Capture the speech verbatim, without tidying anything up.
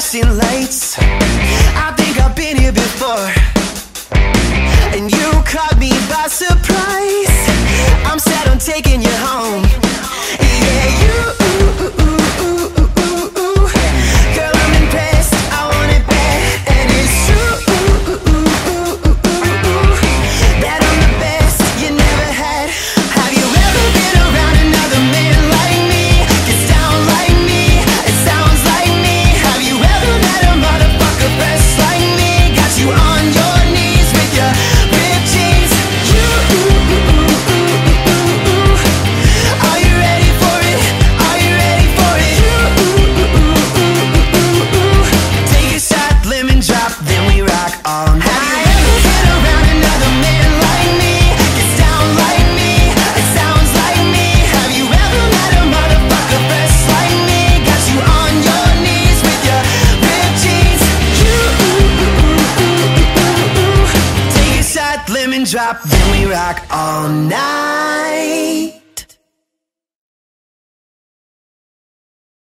flashing lights. I think I've been here before, and you caught me by surprise. I'm set on taking you home. Yeah, you, girl, I'm impressed. I want it bad, and it's true that I'm the best you never had. Have you ever been around another man like me? Gets down like me, it sounds like me. Have you ever met a motherfucker fresh like me? Got you on your knees with your ripped jeans. You, are you ready for it? Are you ready for it? You, take a shot, lemon drop, then we rock all night. Have you ever been around another man like me? Gets down like me, it sounds like me. Have you ever met a motherfucker fresh like me? Got you on your knees with your ripped jeans. You, take a shot, lemon drop, then we rock all night.